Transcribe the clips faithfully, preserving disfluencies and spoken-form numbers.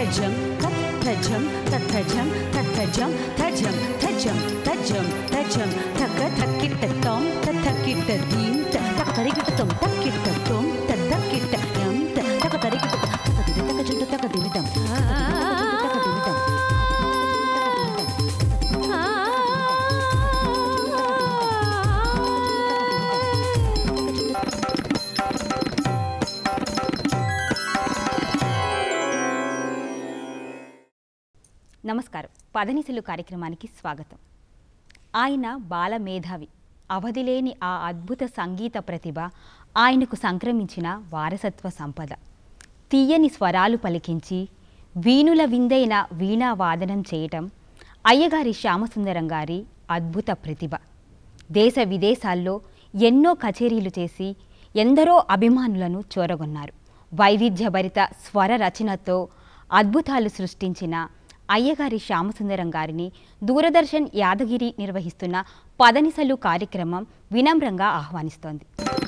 తజం తజం తజం తజం తజం తజం తజం తజం తక తక్కిట తోం తక్కిట దీం తక తరిగిట తోం తక్కిట తోం తక్కిట యం తక తరిగిట తక దిన తక జంట తక దినిటం తక దినిటం నమస్కారం. పదనిసలు కార్యక్రమానికి స్వాగతం. ఆయన బాల మేధావి, అవధిలేని ఆ అద్భుత సంగీత ప్రతిభ ఆయనకు సంక్రమించిన వారసత్వ సంపద. తీయని స్వరాలు పలికించి వీణుల విందైన వీణా వాదనం చేయటం అయ్యగారి శ్యామసుందరం గారి అద్భుత ప్రతిభ. దేశ విదేశాల్లో ఎన్నో కచేరీలు చేసి ఎందరో అభిమానులను చూరగొన్నారు. వైవిధ్యభరిత స్వర రచనతో అద్భుతాలు సృష్టించిన అయ్యగారి శ్యామసుందరం గారిని దూరదర్శన్ యాదగిరి నిర్వహిస్తున్న పదనిసలు కార్యక్రమం వినమ్రంగా ఆహ్వానిస్తోంది.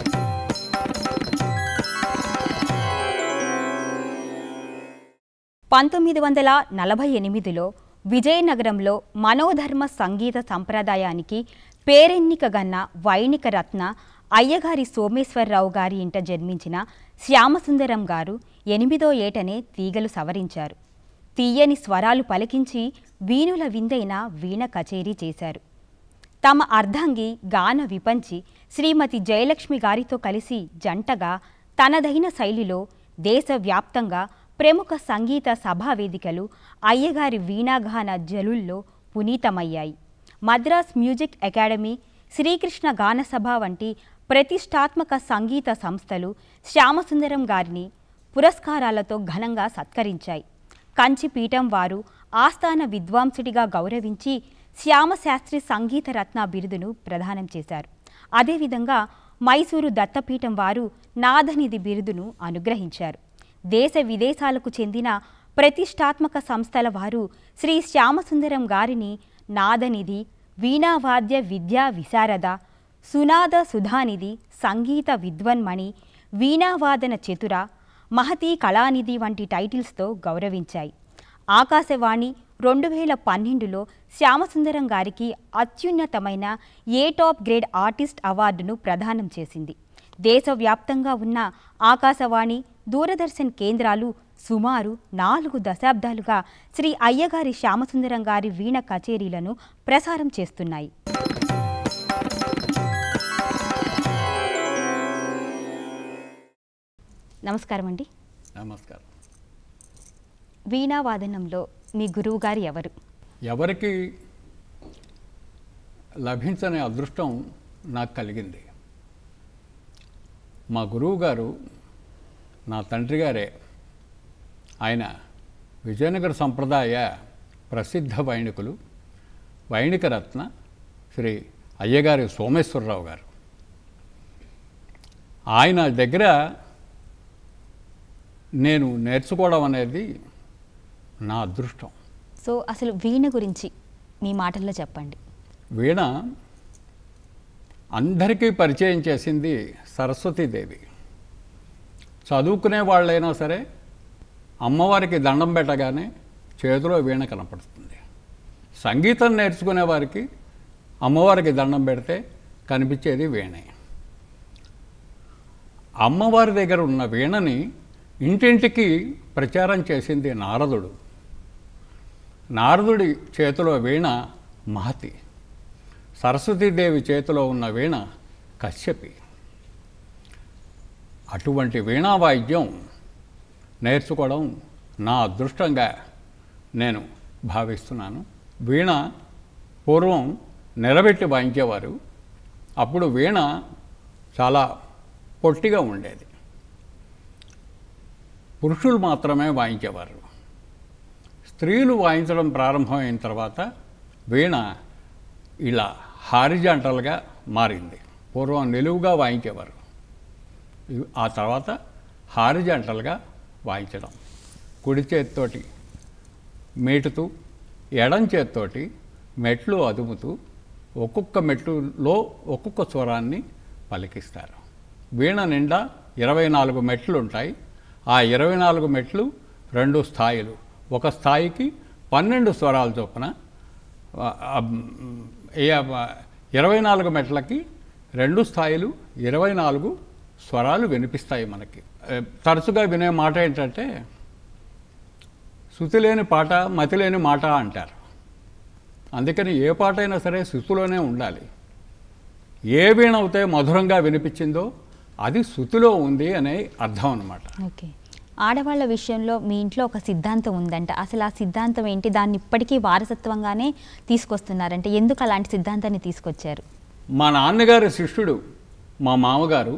పంతొమ్మిది వందల నలభై ఎనిమిదిలో విజయనగరంలో మనోధర్మ సంగీత సంప్రదాయానికి పేరెన్నికగన్న వైణిక రత్న అయ్యగారి సోమేశ్వరరావు గారి ఇంట జన్మించిన శ్యామసుందరం గారు ఎనిమిదో ఏటనే తీగలు సవరించారు. తీయని స్వరాలు పలికించి వీణుల విందైన వీణ కచేరీ చేశారు. తమ అర్ధాంగి గాన విపంచి శ్రీమతి జయలక్ష్మి గారితో కలిసి జంటగా తనదైన శైలిలో దేశవ్యాప్తంగా ప్రముఖ సంగీత సభావేదికలు అయ్యగారి వీణాగాన జలుల్లో పునీతమయ్యాయి. మద్రాస్ మ్యూజిక్ అకాడమీ, శ్రీకృష్ణ గానసభ వంటి ప్రతిష్టాత్మక సంగీత సంస్థలు శ్యామసుందరం గారిని పురస్కారాలతో ఘనంగా సత్కరించాయి. కంచిపీఠం వారు ఆస్థాన విద్వాంసుడిగా గౌరవించి శ్యామశాస్త్రి సంగీత రత్న బిరుదును ప్రదానం చేశారు. అదేవిధంగా మైసూరు దత్తపీఠం వారు నాదనిధి బిరుదును అనుగ్రహించారు. దేశ విదేశాలకు చెందిన ప్రతిష్టాత్మక సంస్థల వారు శ్రీ శ్యామసుందరం గారిని నాదనిధి, వీణావాద్య విద్యా విశారద, సునాద సుధానిధి, సంగీత విద్వన్మణి, వీణావాదన చతుర, మహతీ కళానిధి వంటి టైటిల్స్తో గౌరవించాయి. ఆకాశవాణి రెండు వేల పన్నెండులో శ్యామసుందరం గారికి అత్యున్నతమైన ఏ టాప్ గ్రేడ్ ఆర్టిస్ట్ అవార్డును ప్రదానం చేసింది. దేశవ్యాప్తంగా ఉన్న ఆకాశవాణి, దూరదర్శన్ కేంద్రాలు సుమారు నాలుగు దశాబ్దాలుగా శ్రీ అయ్యగారి శ్యామసుందరం గారి వీణ కచేరీలను ప్రసారం చేస్తున్నాయి. నమస్కారం అండి. నమస్కారం. వీణావాదనంలో మీ గురువు గారు ఎవరు? ఎవరికి లభించని అదృష్టం నాకు కలిగింది. మా గురువు గారు నా తండ్రి గారే. ఆయన విజయనగర సంప్రదాయ ప్రసిద్ధ వైణికులు, వైణిక రత్న శ్రీ అయ్యగారి సోమేశ్వరరావు గారు. ఆయన దగ్గర నేను నేర్చుకోవడం అనేది నా అదృష్టం. సో అసలు వీణ గురించి మీ మాటల్లో చెప్పండి. వీణ అందరికీ పరిచయం చేసింది సరస్వతీదేవి. చదువుకునే వాళ్ళైనా సరే అమ్మవారికి దండం పెట్టగానే చేతిలో వీణ కనపడుతుంది. సంగీతం నేర్చుకునే వారికి అమ్మవారికి దండం పెడితే కనిపించేది వీణే. అమ్మవారి దగ్గర ఉన్న వీణని ఇంటింటికి ప్రచారం చేసింది నారదుడు. నారదుడి చేతిలో వీణ మహతి, సరస్వతీదేవి చేతిలో ఉన్న వీణ కశ్యపి. అటువంటి వీణా వాయిద్యం నేర్చుకోవడం నా అదృష్టంగా నేను భావిస్తున్నాను. వీణ పూర్వం నిలబెట్టి వాయించేవారు. అప్పుడు వీణ చాలా పొట్టిగా ఉండేది. పురుషులు మాత్రమే వాయించేవారు. స్త్రీలు వాయించడం ప్రారంభమైన తర్వాత వీణ ఇలా హారిజాంటల్గా మారింది. పూర్వం నిలువుగా వాయించేవారు, ఆ తర్వాత హారిజాంటల్గా వాయించడం. కుడి చేతితోటి మీటుతూ, ఎడం చేతితోటి మెట్లు అదుముతూ ఒక్కొక్క మెట్టులో ఒక్కొక్క స్వరాన్ని పలికిస్తారు. వీణ నిండా ఇరవై నాలుగు మెట్లు ఉంటాయి. ఆ ఇరవై నాలుగు మెట్లు రెండు స్థాయిలు, ఒక స్థాయికి పన్నెండు స్వరాల చొప్పున ఇరవై నాలుగు మెట్లకి రెండు స్థాయిలు ఇరవై నాలుగు స్వరాలు వినిపిస్తాయి మనకి. తరచుగా వినే మాట ఏంటంటే శృతి లేని పాట మతి లేని మాట అంటారు. అందుకని ఏ పాట అయినా సరే శృతిలోనే ఉండాలి. ఏ వీణ అయితే మధురంగా వినిపించిందో అది శృతిలో ఉంది అనే అర్థం అన్నమాట. ఓకే. ఆడవాళ్ళ విషయంలో మీ ఇంట్లో ఒక సిద్ధాంతం ఉందంట. అసలు ఆ సిద్ధాంతం ఏంటి? దాన్ని ఇప్పటికీ వారసత్వంగానే తీసుకొస్తున్నారంటే ఎందుకు అలాంటి సిద్ధాంతాన్ని తీసుకొచ్చారు? మా నాన్నగారి శిష్యుడు మా మామగారు,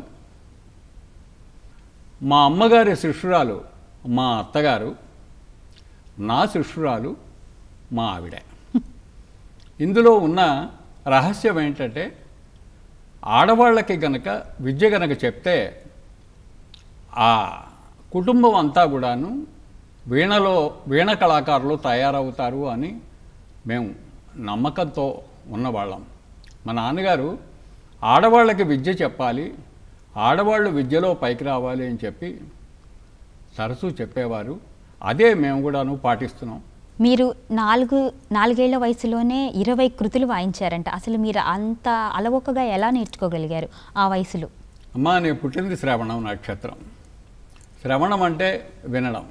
మా అమ్మగారి శిష్యురాలు మా అత్తగారు, నా శిష్యురాలు మా ఆవిడ. ఇందులో ఉన్న రహస్యం ఏంటంటే ఆడవాళ్ళకి గనక విద్య గనక చెప్తే ఆ కుటుంబం అంతా కూడాను వీణలో వీణ కళాకారులు తయారవుతారు అని మేము నమ్మకంతో ఉన్నవాళ్ళం. మా నాన్నగారు ఆడవాళ్ళకి విద్య చెప్పాలి, ఆడవాళ్ళు విద్యలో పైకి రావాలి అని చెప్పి తరచూ చెప్పేవారు. అదే మేము కూడాను పాటిస్తున్నాం. మీరు నాలుగు నాలుగేళ్ల వయసులోనే ఇరవై కృతులు వాయించారంట. అసలు మీరు అంత అలవోకగా ఎలా నేర్చుకోగలిగారు ఆ వయసులో? అమ్మా, నేను పుట్టింది శ్రవణం నక్షత్రం. శ్రవణం అంటే వినడం.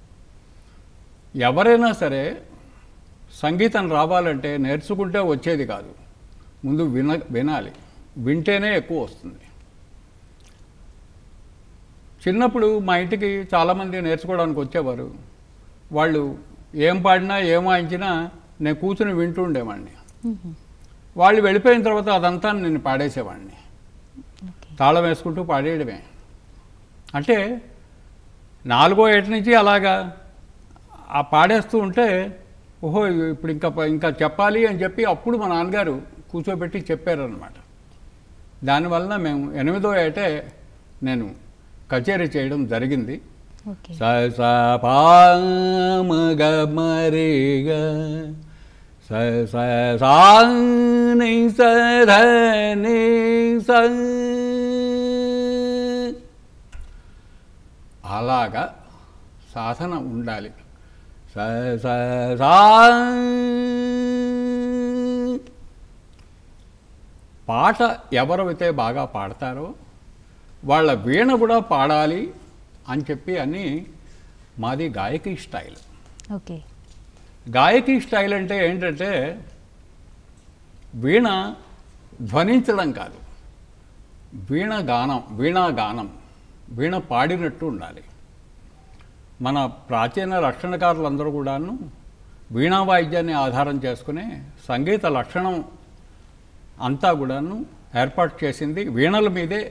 ఎవరైనా సరే సంగీతం రావాలంటే నేర్చుకుంటే వచ్చేది కాదు, ముందు విన వినాలి. వింటేనే ఎక్కువ వస్తుంది. చిన్నప్పుడు మా ఇంటికి చాలామంది నేర్చుకోవడానికి వచ్చేవారు. వాళ్ళు ఏం పాడినా ఏం వాయించినా నేను కూర్చుని వింటూ ఉండేవాడిని. వాళ్ళు వెళ్ళిపోయిన తర్వాత అదంతా నేను పాడేసేవాడిని, తాళం వేసుకుంటూ పాడేయడమే. అంటే నాలుగో ఏటి నుంచి అలాగా ఆ పాడేస్తూ ఉంటే ఓహో ఇప్పుడు ఇంకా ఇంకా చెప్పాలి అని చెప్పి అప్పుడు మా నాన్నగారు కూర్చోబెట్టి చెప్పారనమాట. దానివల్ల మేము ఎనిమిదో ఏటే నేను కచేరీ చేయడం జరిగింది. స స ప మ గ మ రే గ స స సా ని స ధ ని స. అలాగా సాధన ఉండాలి. స స సా. పాట ఎవరైతే బాగా పాడతారో వాళ్ళ వీణ కూడా పాడాలి అని చెప్పి అని మాది గాయకీ స్టైల్. ఓకే. గాయకీ స్టైల్ అంటే ఏంటంటే వీణ ధ్వనించడం కాదు, వీణ గానం, వీణా గానం, వీణ పాడినట్టు ఉండాలి. మన ప్రాచీన రక్షణకారులందరూ కూడాను వీణా వాయిద్యాన్ని ఆధారం చేసుకునే సంగీత లక్షణం అంతా కూడాను ఏర్పాటు చేసింది వీణల మీదే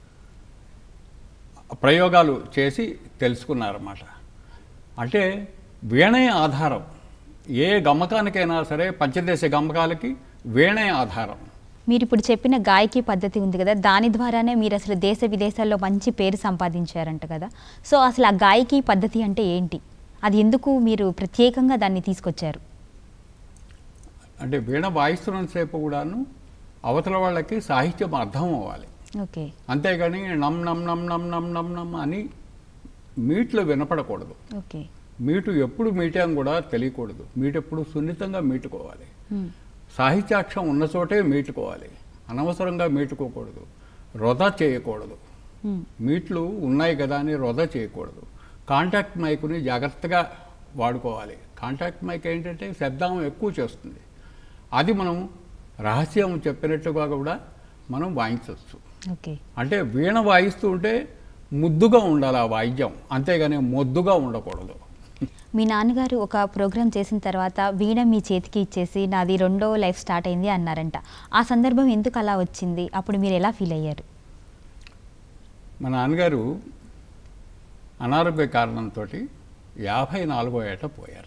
ప్రయోగాలు చేసి తెలుసుకున్నారన్నమాట. అంటే వీణే ఆధారం. ఏ గమకానికైనా సరే పంచదేశ గమకాలకి వీణే ఆధారం. మీరు ఇప్పుడు చెప్పిన గాయకీ పద్ధతి ఉంది కదా, దాని ద్వారానే మీరు అసలు దేశ విదేశాల్లో మంచి పేరు సంపాదించారంట కదా. సో అసలు ఆ గాయకీ పద్ధతి అంటే ఏంటి? అది ఎందుకు మీరు ప్రత్యేకంగా దాన్ని తీసుకొచ్చారు? అంటే వీణ వాయిస్తున్నంతసేపు కూడాను అవతల వాళ్ళకి సాహిత్యం అర్థం అవ్వాలి. ఓకే. అంతేగాని నమ్ నమ్ నమ్ నమ్ నమ్ నమ్ నమ్ అని మీట్లో వినపడకూడదు. ఓకే. మీటు ఎప్పుడు మీటాం కూడా తెలియకూడదు. మీటు ఎప్పుడు సున్నితంగా మీటుకోవాలి. సాహిత్యాక్షం ఉన్న చోటే మీటుకోవాలి, అనవసరంగా మీటుకోకూడదు, వృధా చేయకూడదు. మీట్లు ఉన్నాయి కదా అని వృధా చేయకూడదు. కాంటాక్ట్ మైకుని జాగ్రత్తగా వాడుకోవాలి. కాంటాక్ట్ మైక్ ఏంటంటే శబ్దం ఎక్కువ చేస్తుంది. అది మనం రహస్యం చెప్పినట్టుగా కూడా మనం వాయించవచ్చు. ఓకే. అంటే వీణ వాయిస్తూ ఉంటే ముద్దుగా ఉండాలి ఆ వాయిద్యం, అంతేగాని మొద్దుగా ఉండకూడదు. మీ నాన్నగారు ఒక ప్రోగ్రాం చేసిన తర్వాత వీణ మీ చేతికి ఇచ్చేసి నాది రెండో లైఫ్ స్టార్ట్ అయింది అన్నారంట. ఆ సందర్భం ఎందుకు అలా వచ్చింది? అప్పుడు మీరు ఎలా ఫీల్ అయ్యారు? మా నాన్నగారు అనారోగ్య కారణంతో యాభై నాలుగో ఏట పోయారు.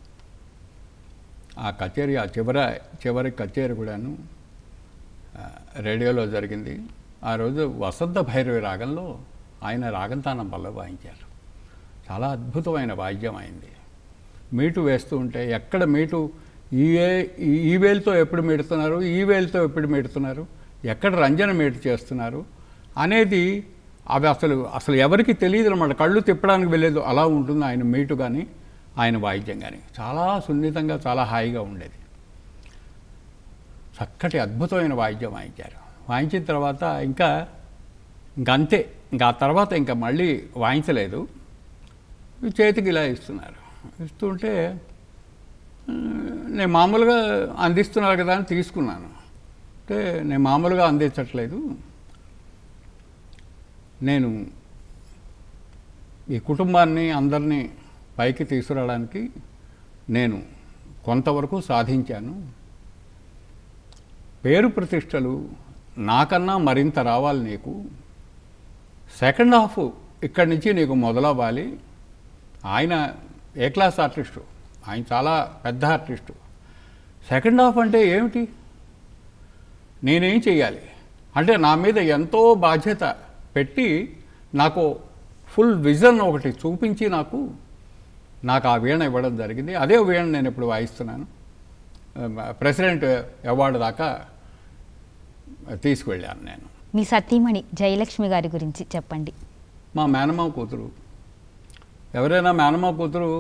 ఆ కచేరీ, ఆ చివరి చివరి కచేరీ కూడాను రేడియోలో జరిగింది. ఆ రోజు వసంత భైరవి రాగంలో ఆయన రాగంతానం వల్ల వాయించారు. చాలా అద్భుతమైన వాయిద్యం అయింది. మీటు వేస్తూ ఉంటే ఎక్కడ మీటు ఈ ఈ వేలుతో ఎప్పుడు మీడుతున్నారు, ఈ వేలుతో ఎప్పుడు మీడుతున్నారు, ఎక్కడ రంజన మీటు చేస్తున్నారు అనేది అవి అసలు అసలు ఎవరికి తెలియదు అన్నమాట. కళ్ళు తిప్పడానికి వెళ్ళేది అలా ఉంటుంది ఆయన మీటు. కానీ ఆయన వాయిద్యం కానీ చాలా సున్నితంగా చాలా హాయిగా ఉండేది. చక్కటి అద్భుతమైన వాయిద్యం వాయించారు. వాయించిన తర్వాత ఇంకా ఇంకా అంతే, ఇంకా ఆ తర్వాత ఇంకా మళ్ళీ వాయించలేదు. చేతికి ఇలా ఇస్తున్నారు. ఇస్తుంటే నేను మామూలుగా అందిస్తున్నారు కదా అని తీసుకున్నాను. అంటే నేను మామూలుగా అందించట్లేదు, నేను ఈ కుటుంబాన్ని అందరినీ పైకి తీసుకురావడానికి నేను కొంతవరకు సాధించాను. పేరు ప్రతిష్టలు నాకన్నా మరింత రావాలి నీకు. సెకండ్ హాఫ్ ఇక్కడి నుంచి నీకు మొదలవ్వాలి. ఆయన ఏ క్లాస్ ఆర్టిస్టు, ఆయన చాలా పెద్ద ఆర్టిస్టు. సెకండ్ హాఫ్ అంటే ఏమిటి, నేనేం చేయాలి అంటే నా మీద ఎంతో బాధ్యత పెట్టి నాకు ఫుల్ విజన్ ఒకటి చూపించి నాకు నాకు ఆ వీణ ఇవ్వడం జరిగింది. అదే వీణ నేను ఇప్పుడు వాయిస్తున్నాను. ప్రెసిడెంట్ అవార్డు దాకా తీసుకువెళ్ళాను నేను. మీ సతీమణి జయలక్ష్మి గారి గురించి చెప్పండి. మా మేనమామ కూతురు. ఎవరైనా మేనమామ కూతురు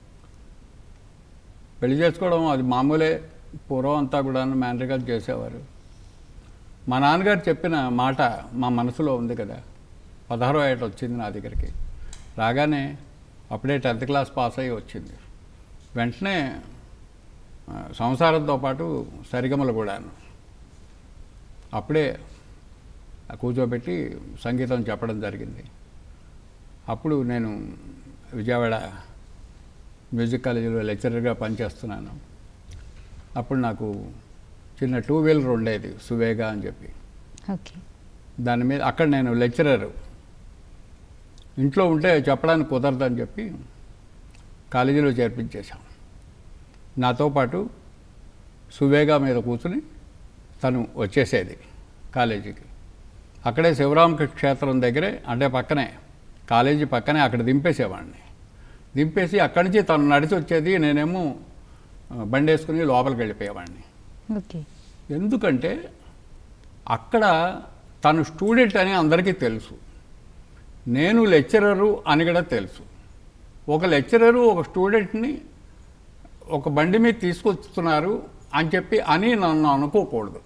పెళ్లి చేసుకోవడం అది మామూలే. పూర్వం అంతా కూడా మేనరికాలు చేసేవారు. మా నాన్నగారు చెప్పిన మాట మా మనసులో ఉంది కదా. పదహారో ఏట వచ్చింది నా దగ్గరికి. రాగానే అప్పుడే టెన్త్ క్లాస్ పాస్ అయ్యి వచ్చింది. వెంటనే సంసారంతో పాటు సరిగమలు కూడాను అప్పుడే కూర్చోబెట్టి సంగీతం చెప్పడం జరిగింది. అప్పుడు నేను విజయవాడ మ్యూజిక్ కాలేజీలో లెక్చరర్గా పనిచేస్తున్నాను. అప్పుడు నాకు చిన్న టూ వీలర్ ఉండేది, సువేగా అని చెప్పి. ఓకే. దాని మీద అక్కడ నేను లెక్చరర్, ఇంట్లో ఉంటే చెప్పడానికి కుదరదని చెప్పి కాలేజీలో చేర్పించేశాం. నాతో పాటు సువేగా మీద కూర్చుని తను వచ్చేసేది కాలేజీకి. అక్కడే శివరామకృష్ణ క్షేత్రం దగ్గరే, అంటే పక్కనే కాలేజీ పక్కనే అక్కడ దింపేసేవాడిని. దింపేసి అక్కడి నుంచి తను నడిచి వచ్చేది, నేనేమో బండి వేసుకుని లోపలికి వెళ్ళిపోయేవాడిని. ఓకే. ఎందుకంటే అక్కడ తను స్టూడెంట్ అని అందరికీ తెలుసు, నేను లెక్చరరు అని కూడా తెలుసు. ఒక లెక్చరరు ఒక స్టూడెంట్ని ఒక బండి మీద తీసుకొస్తున్నారు అని చెప్పి అని నన్ను అనుకోకూడదు.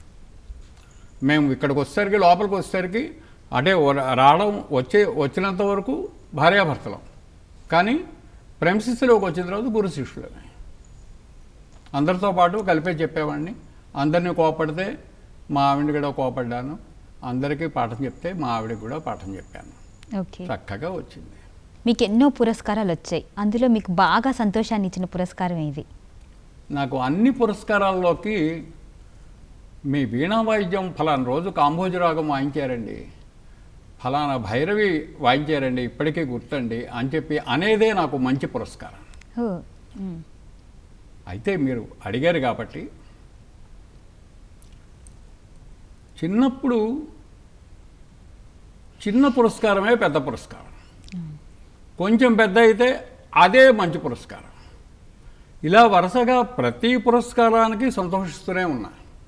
మేము ఇక్కడికి వచ్చేసరికి, లోపలికి వచ్చేసరికి అంటే రావడం వచ్చే వచ్చినంత వరకు భార్యాభర్తలం, కానీ ప్రెమిసెస్లోకి వచ్చిన తర్వాత గురు శిష్యులమే. అందరితో పాటు కలిపే చెప్పేవాడిని. అందరినీ కోపడితే మా ఆవిడ కూడా కోపడ్డాను, అందరికీ పాఠం చెప్తే మా ఆవిడకి కూడా పాఠం చెప్పాను. ఓకే. చక్కగా వచ్చింది. మీకు ఎన్నో పురస్కారాలు వచ్చాయి, అందులో మీకు బాగా సంతోషాన్ని ఇచ్చిన పురస్కారం ఏది? నాకు అన్ని పురస్కారాల్లోకి మీ వీణా వాయిద్యం ఫలానా రోజు కాంభోజరాగం వాయించారండి, ఫలానా భైరవి వాయించారండి, ఇప్పటికీ గుర్తండి అని చెప్పి అనేదే నాకు మంచి పురస్కారం. ఓ. అయితే మీరు అడిగారు కాబట్టి, చిన్నప్పుడు చిన్న పురస్కారమే పెద్ద పురస్కారం, కొంచెం పెద్ద అయితే అదే మంచి పురస్కారం. ఇలా వరుసగా ప్రతి పురస్కారానికి సంతోషిస్తూనే ఉన్నా.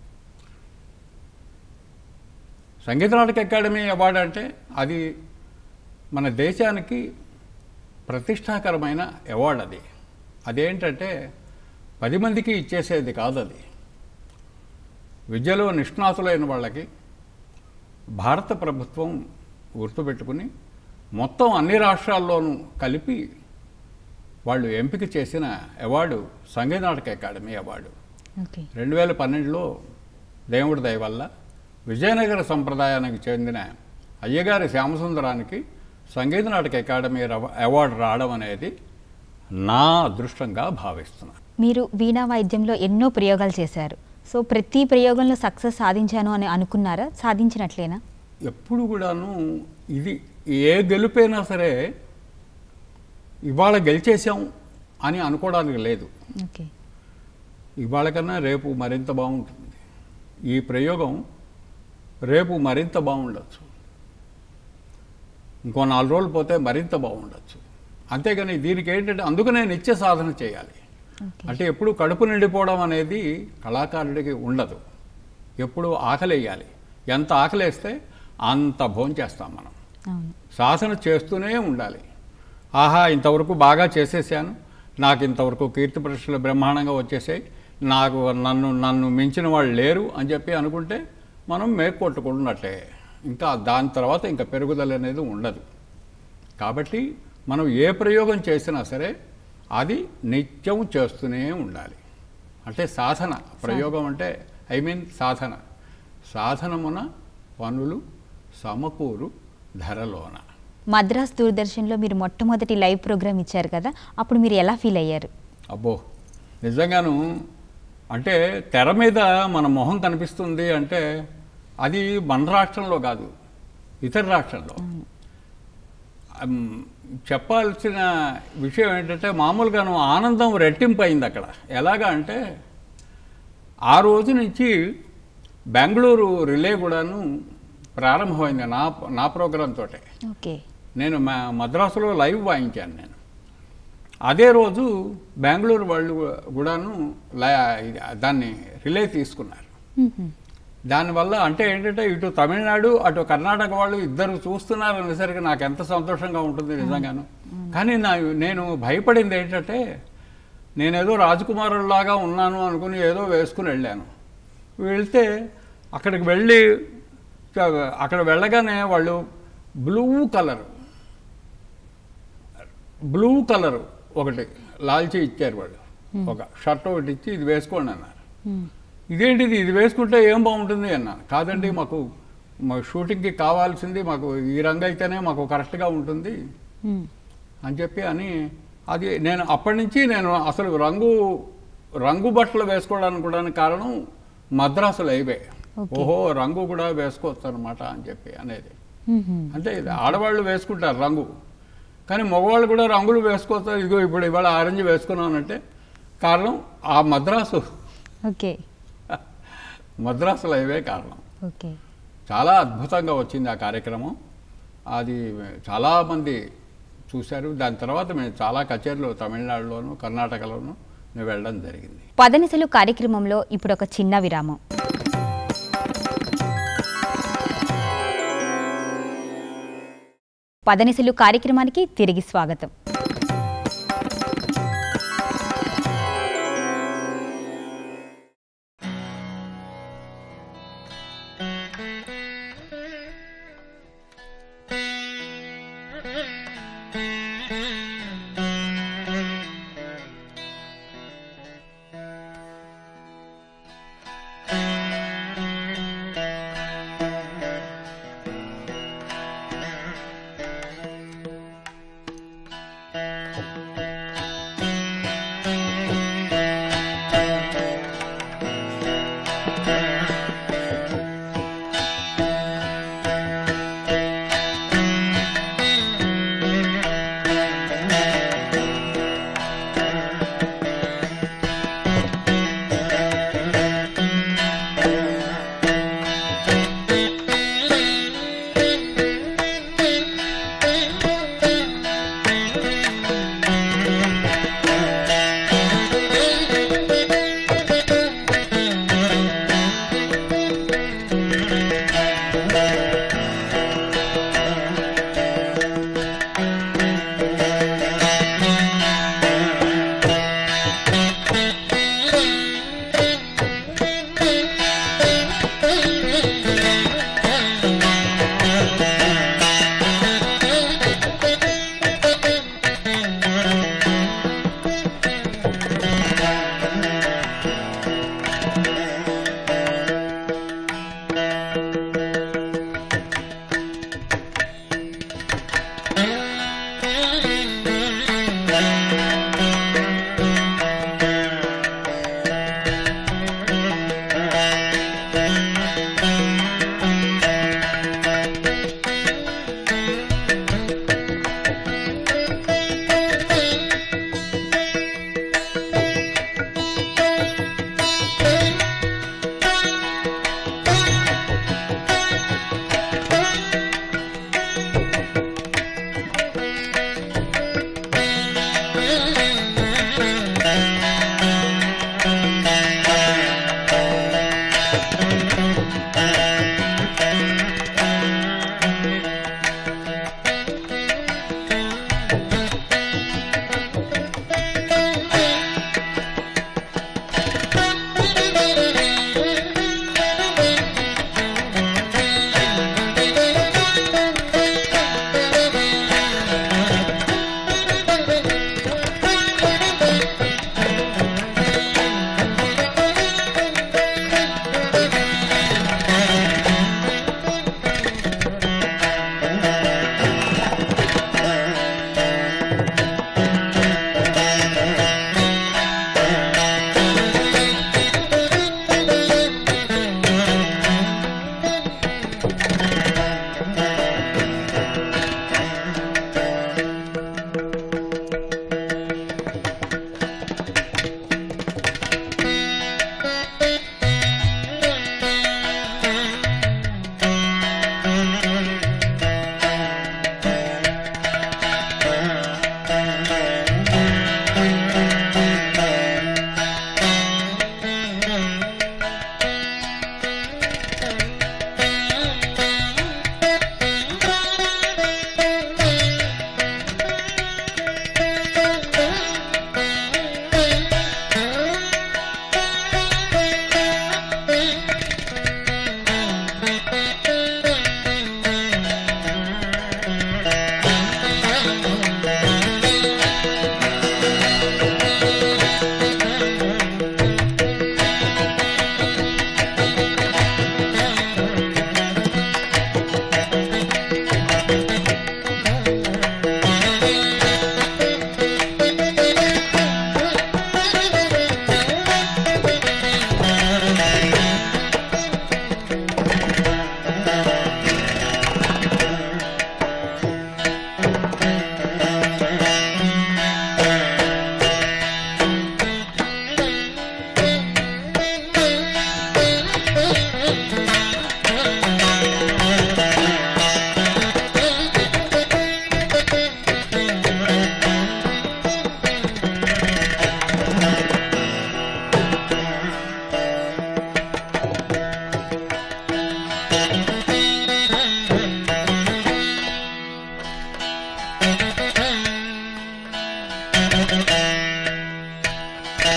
సంగీత నాటక అకాడమీ అవార్డు అంటే అది మన దేశానికి ప్రతిష్టాకరమైన అవార్డు. అది అదేంటంటే పది మందికి ఇచ్చేసేది కాదు. అది విద్యలో నిష్ణాతులైన వాళ్ళకి భారత ప్రభుత్వం గుర్తుపెట్టుకుని మొత్తం అన్ని రాష్ట్రాల్లోనూ కలిపి వాళ్ళు ఎంపిక చేసిన award Sangeet Natak academy award. Okay. రెండు వేల పన్నెండులో దేవుడి దయ వల్ల విజయనగర సంప్రదాయానికి చెందిన అయ్యగారి శ్యామసుందరానికి సంగీత నాటక అకాడమీ అవార్డు రావడం అనేది నా అదృష్టంగా భావిస్తున్నాను. మీరు వీణా వాయిద్యంలో ఎన్నో ప్రయోగాలు చేశారు. సో ప్రతి ప్రయోగంలో సక్సెస్ సాధించాను అని అనుకున్నారా? సాధించినట్లేనా? ఎప్పుడు కూడాను ఇది ఏ గెలుపైనా సరే ఇవాళ గెలిచేసాం అని అనుకోవడానికి లేదు. ఓకే. ఇవాళ కన్నా రేపు మరింత బాగుంటుంది. ఈ ప్రయోగం రేపు మరింత బాగుండొచ్చు, ఇంకో నాలుగు రోజులు పోతే మరింత బాగుండొచ్చు. అంతేగాని దీనికి ఏంటంటే అందుకనే నిత్య సాధన చేయాలి. అంటే ఎప్పుడు కడుపు నిండిపోవడం అనేది కళాకారుడికి ఉండదు. ఎప్పుడు ఆకలేయాలి. ఎంత ఆకలేస్తే అంత భోంచేస్తాం మనం. సాధన చేస్తూనే ఉండాలి. ఆహా ఇంతవరకు బాగా చేసేసాను, నాకు ఇంతవరకు కీర్తి ప్రతిష్టలు బ్రహ్మాండంగా వచ్చేసాయి, నాకు నన్ను నన్ను మించిన వాళ్ళు లేరు అని చెప్పి అనుకుంటే మనం మేకొట్టుకుంటున్నట్లే. ఇంకా దాని తర్వాత ఇంకా పెరుగుదల అనేది ఉండదు. కాబట్టి మనం ఏ ప్రయోగం చేసినా సరే అది నిత్యం చేస్తూనే ఉండాలి. అంటే సాధన, ప్రయోగం అంటే ఐ మీన్ సాధన. సాధనమున పనులు సమకూరు ధరలోన. మద్రాస్ దూరదర్శన్లో మీరు మొట్టమొదటి లైవ్ ప్రోగ్రామ్ ఇచ్చారు కదా, అప్పుడు మీరు ఎలా ఫీల్ అయ్యారు? అబ్బో, నిజంగాను అంటే తెర మీద మన మొహం కనిపిస్తుంది అంటే అది మన రాష్ట్రంలో కాదు, ఇతర రాష్ట్రంలో. చెప్పాల్సిన విషయం ఏంటంటే మామూలుగాను ఆనందం రెట్టింపు అయింది అక్కడ. ఎలాగా అంటే ఆ రోజు నుంచి బెంగళూరు రిలే కూడాను ప్రారంభమైంది నా నా ప్రోగ్రాం తోటే. ఓకే. నేను మా మద్రాసులో లైవ్ వాయించాను నేను. అదే రోజు బెంగళూరు వాళ్ళు కూడాను దాన్ని రిలే తీసుకున్నారు. దానివల్ల అంటే ఏంటంటే ఇటు తమిళనాడు అటు కర్ణాటక వాళ్ళు ఇద్దరు చూస్తున్నారు అనేసరికి నాకు ఎంత సంతోషంగా ఉంటుంది నిజంగాను. కానీ నా నేను భయపడింది ఏంటంటే నేనేదో రాజకుమారులాగా ఉన్నాను అనుకుని ఏదో వేసుకుని వెళ్ళాను. వెళ్తే అక్కడికి వెళ్ళి అక్కడ వెళ్ళగానే వాళ్ళు బ్లూ కలర్ బ్లూ కలర్ ఒకటి లాల్చీ ఇచ్చారు వాళ్ళు, ఒక షర్ట్ ఒకటి ఇచ్చి ఇది వేసుకోండి అన్నారు. ఇదేంటిది, ఇది వేసుకుంటే ఏం బాగుంటుంది అన్నాను. కాదండి, మాకు మా షూటింగ్కి కావాల్సింది మాకు ఈ రంగు అయితేనే మాకు కరెక్ట్గా ఉంటుంది అని చెప్పి అని అది నేను అప్పటి నుంచి నేను అసలు రంగు రంగు బట్టలు వేసుకోవడానికి కూడా కారణం మద్రాసులో అయిపోయి ఓహో రంగు కూడా వేసుకోవచ్చు అనమాట అని చెప్పి అనేది. అంటే ఇది ఆడవాళ్ళు వేసుకుంటారు రంగు, కానీ మగవాళ్ళు కూడా రంగులు వేసుకోవచ్చు. ఇదిగో ఇప్పుడు ఇవాళ ఆరెంజ్ వేసుకున్నానంటే కారణం ఆ మద్రాసు. ఓకే. మద్రాసులో అవే కారణం. ఓకే. చాలా అద్భుతంగా వచ్చింది ఆ కార్యక్రమం. అది చాలామంది చూశారు. దాని తర్వాత మేము చాలా కచేరీలు తమిళనాడులోను కర్ణాటకలోను మేము వెళ్ళడం జరిగింది. పదనిసలు కార్యక్రమంలో ఇప్పుడు ఒక చిన్న విరామం. పదనిసలు కార్యక్రమానికి తిరిగి స్వాగతం.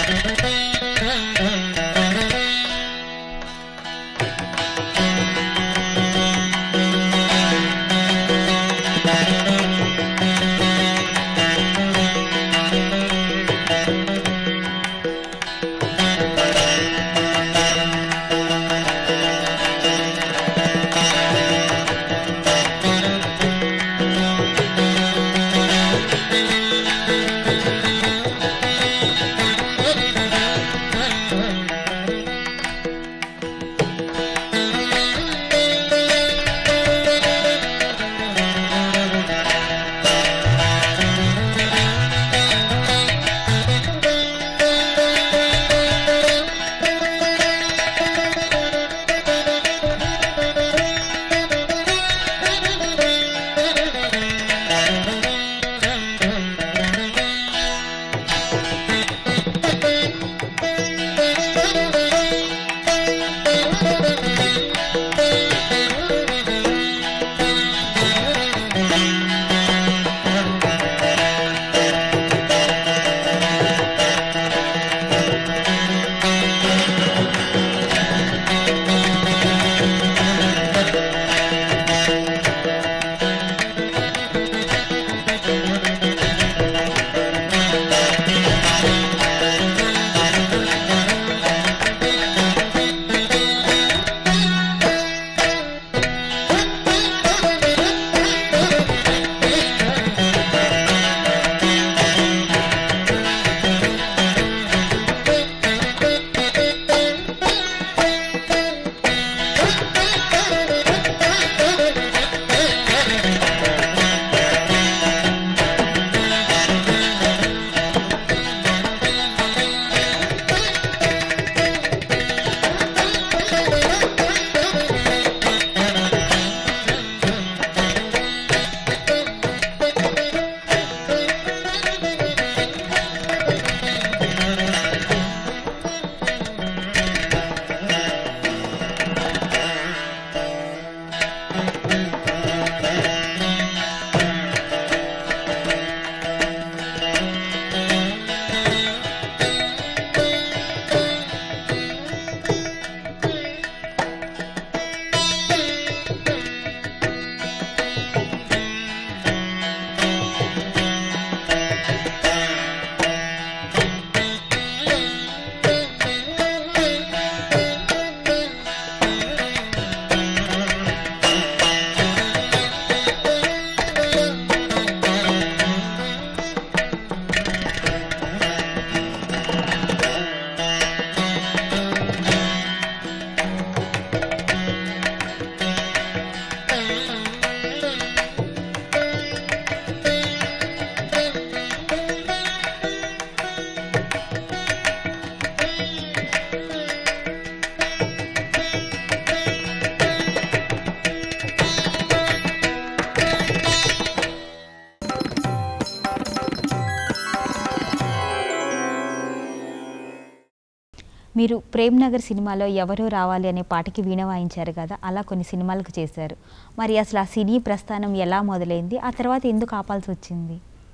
మీరు ప్రేమ్ నగర్ సినిమాలో ఎవరో రావాలి అనే పాటకి వీణ వాయించారు కదా, అలా కొన్ని సినిమాలకు చేశారు. మరి అసలు ఆ సినీ ప్రస్థానం ఎలా మొదలైంది, ఆ తర్వాత ఎందుకు ఆపాల్సి వచ్చింది?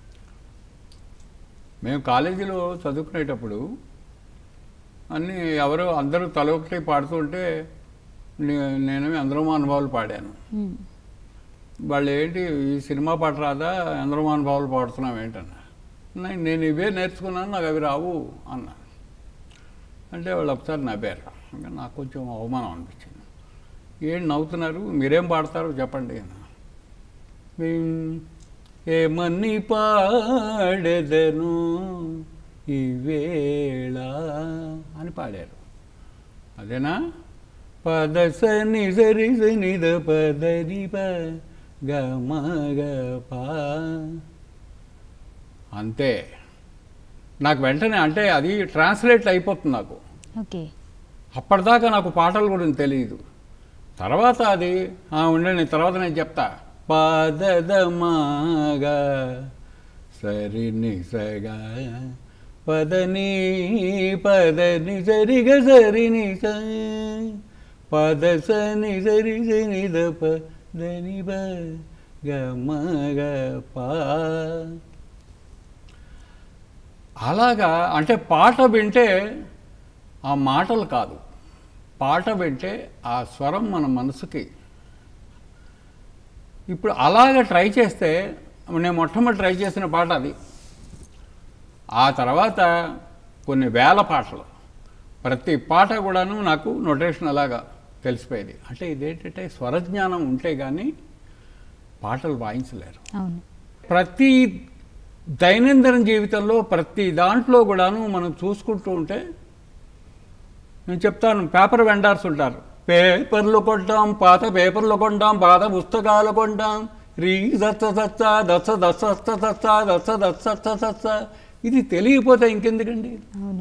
మేము కాలేజీలో చదువుకునేటప్పుడు అన్నీ ఎవరో అందరూ తల ఒకటి పాడుతుంటే నేను అందరూ అనుభవాలు పాడాను. వాళ్ళు ఏంటి ఈ సినిమా పాట రాదా, అందరూ అనుభవాలు పాడుతున్నాం ఏంటన్నా. నేను ఇవే నేర్చుకున్నాను, నాకు అవి రావు అన్నా. అంటే వాళ్ళు ఒకసారి నవ్వారు. ఇంకా నాకు కొంచెం అవమానం అనిపించింది. ఏం నవ్వుతున్నారు, మీరేం పాడతారు చెప్పండి. ఏమని పాడెదను ఈవేళ అని పాడారు. అదేనా? పదస నిజరి నిద పదని ప గమగ పా అంతే. నాకు వెంటనే అంటే అది ట్రాన్స్లేట్ అయిపోతుంది నాకు. ఓకే. అప్పటిదాకా నాకు పాటల గురించి తెలియదు. తర్వాత అది ఉండండి, తర్వాత నేను చెప్తా. పదదమాగా సరి నిసగా పదని పదని సరిగ సరి నిస పదస నిసరి నిద పదని బ గమగ పా. అలాగా అంటే పాట వింటే ఆ మాటలు కాదు, పాట వింటే ఆ స్వరం మన మనసుకి. ఇప్పుడు అలాగ ట్రై చేస్తే, నేను మొట్టమొదటి ట్రై చేసిన పాట అది. ఆ తర్వాత కొన్ని వేల పాటలు, ప్రతి పాట కూడాను నాకు నొటేషన్ అలాగా తెలిసిపోయేది. అంటే ఇదేంటంటే స్వరజ్ఞానం ఉంటే కానీ పాటలు వాయించలేరు. అవును. ప్రతి దైనందిన జీవితంలో ప్రతి దాంట్లో కూడాను మనం చూసుకుంటూ ఉంటే, నేను చెప్తాను, పేపర్ వెండర్స్ ఉంటారు. పేపర్లు కొంటాం, పాత పేపర్లు కొంటాం, పాత పుస్తకాలు కొంటాం, రీ దచ్చ దచ్చ దచ్చ దచ్చ దచ్చ దచ్చ దచ్చ దచ్చ. ఇది తెలియకపోతే ఇంకెందుకండి? అవును.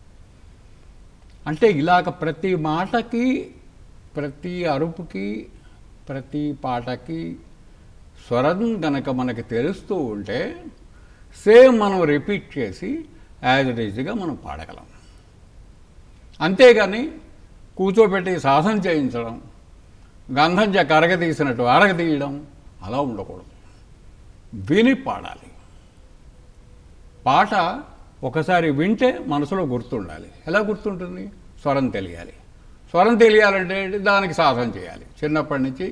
అంటే ఇలాగ ప్రతి మాటకి, ప్రతి అరుపుకి, ప్రతి పాటకి స్వరం కనుక మనకి తెలుస్తూ ఉంటే సేమ్ మనం రిపీట్ చేసి యాజ్ ఇట్ ఈజ్గా మనం పాడగలం. అంతేగాని కూర్చోబెట్టి సాధన చేయించడం, గంధం చెక్క అరగతీసినట్టు అరగతీయడం అలా ఉండకూడదు. విని పాడాలి. పాట ఒకసారి వింటే మనసులో గుర్తుండాలి. ఎలా గుర్తుంటుంది? స్వరం తెలియాలి. స్వరం తెలియాలంటే దానికి సాధన చేయాలి. చిన్నప్పటి నుంచి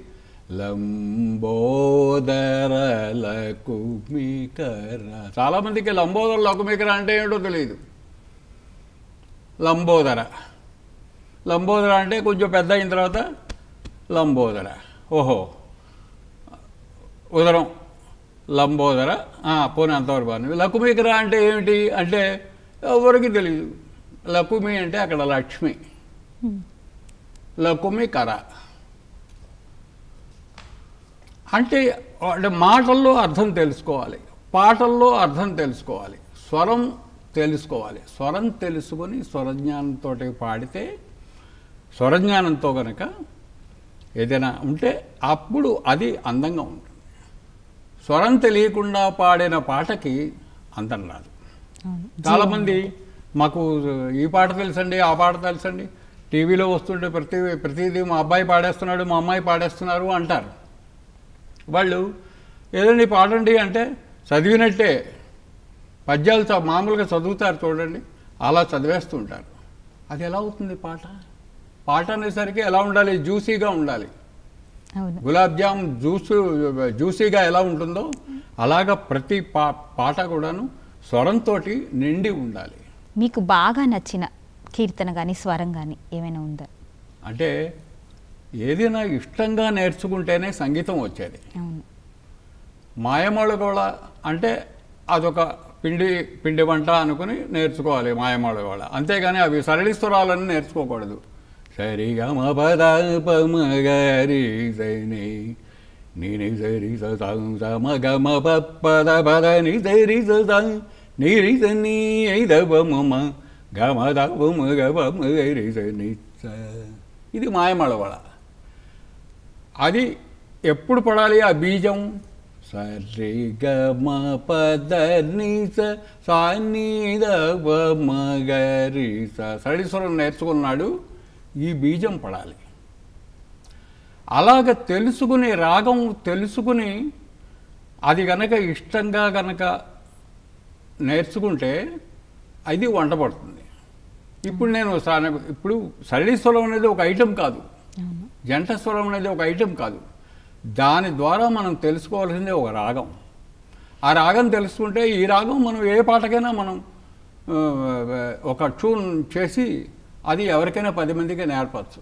లంబోదర లకుమికర. చాలామందికి లంబోదర లకుమికర అంటే ఏంటో తెలియదు. లంబోదర లంబోదర అంటే కొంచెం పెద్ద అయిన తర్వాత లంబోదర, ఓహో ఉదరం లంబోదర, పోనీ అంతవరకు బాగుంది. లకుమికర అంటే ఏమిటి అంటే ఎవరికి తెలియదు. లకుమి అంటే అక్కడ లక్ష్మి, లకుమి కర అంటే అంటే మాటల్లో అర్థం తెలుసుకోవాలి, పాటల్లో అర్థం తెలుసుకోవాలి, స్వరం తెలుసుకోవాలి. స్వరం తెలుసుకొని స్వరజ్ఞానంతో పాడితే, స్వరజ్ఞానంతో కనుక ఏదైనా ఉంటే అప్పుడు అది అందంగా ఉంటుంది. స్వరం తెలియకుండా పాడిన పాటకి అందం రాదు. చాలామంది మాకు ఈ పాట తెలుసండి, ఆ పాట తెలుసండి, టీవీలో వస్తుంటే ప్రతి ప్రతిదీ మా అబ్బాయి పాడేస్తున్నాడు, మా అమ్మాయి పాడేస్తున్నారు అంటారు. వాళ్ళు ఏదండి పాడండి అంటే చదివినట్టే పద్యాలు మామూలుగా చదువుతారు చూడండి, అలా చదివేస్తుంటారు. అది ఎలా అవుతుంది పాట? పాట అనేసరికి ఎలా ఉండాలి? జ్యూసీగా ఉండాలి. గులాబ్ జామ్ జ్యూసు జ్యూసీగా ఎలా ఉంటుందో అలాగా ప్రతి పా పాట కూడాను స్వరంతో నిండి ఉండాలి. మీకు బాగా నచ్చిన కీర్తన కానీ స్వరం కానీ ఏమైనా ఉందా? అంటే ఏదైనా ఇష్టంగా నేర్చుకుంటేనే సంగీతం వచ్చేది. మాయమాళగోళ అంటే అదొక పిండి పిండి వంట అనుకుని నేర్చుకోవాలి మాయమాళగోళ. అంతేగాని అవి సరళీస్వరాలని నేర్చుకోకూడదు. సరిగా మ పద పమగరి సైని నీ సరి సమ గమ పద పద ని సరి నీరి సని ఐదమ గమ దమ గరి సని. ఇది మాయమాళగోళ. అది ఎప్పుడు పడాలి? ఆ బీజం సరి గమ పద ని సాని దమ గరి సరళీస్వరం నేర్చుకున్నాడు, ఈ బీజం పడాలి. అలాగ తెలుసుకుని రాగం తెలుసుకుని అది గనక ఇష్టంగా గనక నేర్చుకుంటే అది వంట పడుతుంది. ఇప్పుడు నేను ఇప్పుడు సరళీస్వరం అనేది ఒక ఐటెం కాదు, జంట స్వరం అనేది ఒక ఐటెం కాదు. దాని ద్వారా మనం తెలుసుకోవాల్సిందే ఒక రాగం. ఆ రాగం తెలుసుకుంటే ఈ రాగం మనం ఏ పాటకైనా మనం ఒక ట్యూన్ చేసి అది ఎవరికైనా పది మందికి నేర్పచ్చు.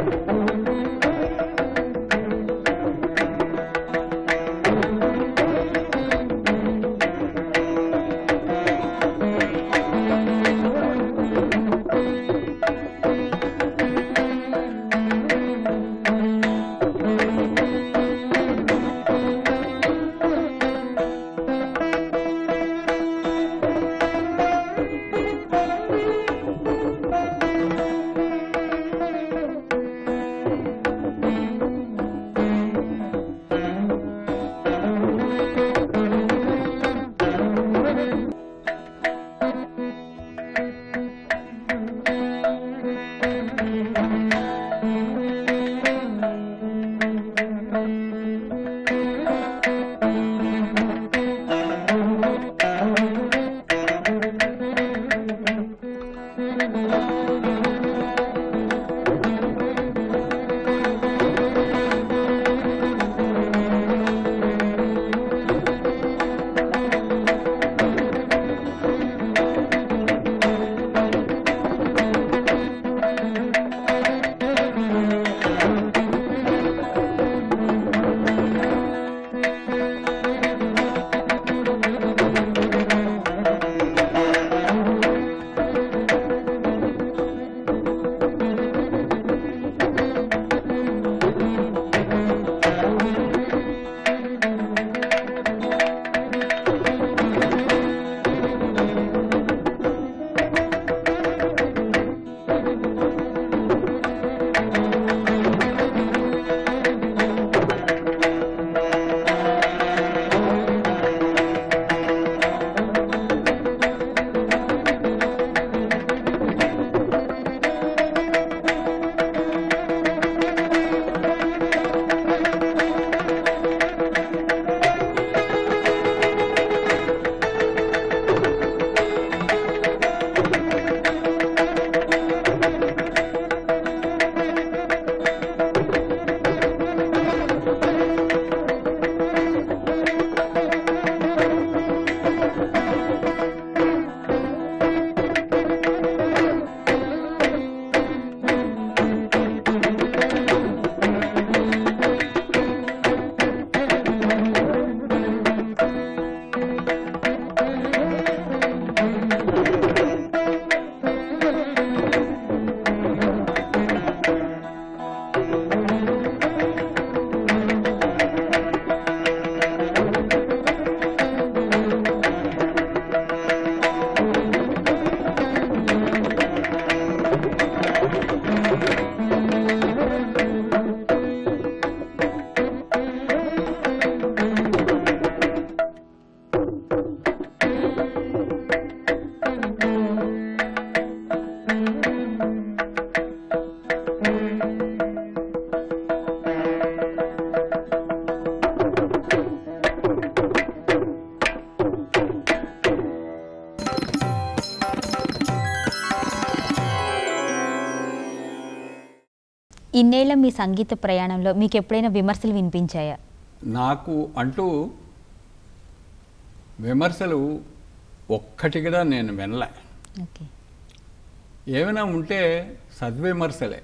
ఇన్నేళ్ల మీ సంగీత ప్రయాణంలో మీకు ఎప్పుడైనా విమర్శలు వినిపించాయా? నాకు అంటూ విమర్శలు ఒక్కటి కూడా నేను వినలే. ఓకే. ఏమైనా ఉంటే సద్విమర్శలే.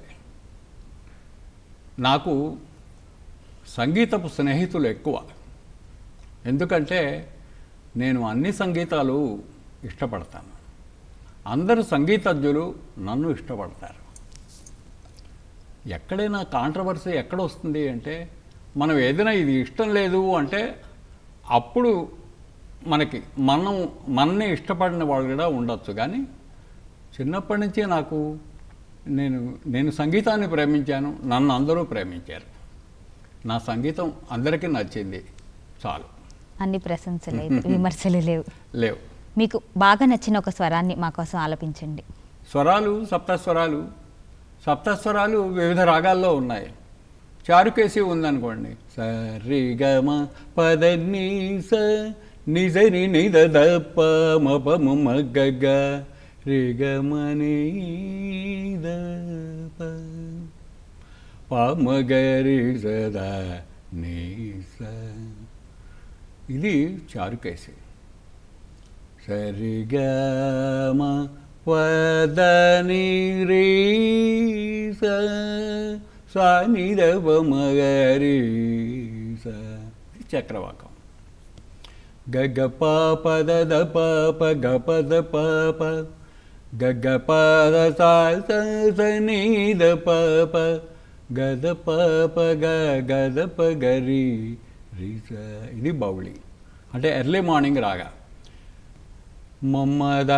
నాకు సంగీతపు స్నేహితులు ఎక్కువ. ఎందుకంటే నేను అన్ని సంగీతాలు ఇష్టపడతాను. అందరు సంగీతజ్ఞులు నన్ను ఇష్టపడతారు. ఎక్కడైనా కాంట్రవర్సీ ఎక్కడ వస్తుంది అంటే, మనం ఏదైనా ఇది ఇష్టం లేదు అంటే అప్పుడు మనకి మనం మనని ఇష్టపడిన వాళ్ళు కూడా ఉండొచ్చు. కానీ చిన్నప్పటి నుంచే నాకు నేను నేను సంగీతాన్ని ప్రేమించాను, నన్ను అందరూ ప్రేమించారు. నా సంగీతం అందరికీ నచ్చింది, చాలు. అన్ని ప్రశంసలు, విమర్శలు లేవు లేవు. మీకు బాగా నచ్చిన ఒక స్వరాన్ని మా కోసం ఆలపించండి. స్వరాలు సప్తస్వరాలు. సప్తస్వరాలు వివిధ రాగాల్లో ఉన్నాయి. చారుకేసి ఉందనుకోండి, స రి గ మ పద ని స ని జ ని ని ద ద ప మ ప మ మ గ గ రి గ మ ని ద ప ప మ గ రి జ ద ని స. ఇది చారుకేసి. స రి గ మ పద ని రి స సా నిరవ మగరి స చక్రవాకం. గగ పాప దద పాప గపద పాప గగ పాద సా స నీద పాప గద పాప గ గద ప గరి రి స. ఇది బౌళి అంటే ఎర్లీ మార్నింగ్ రాగా. మమ్మదాప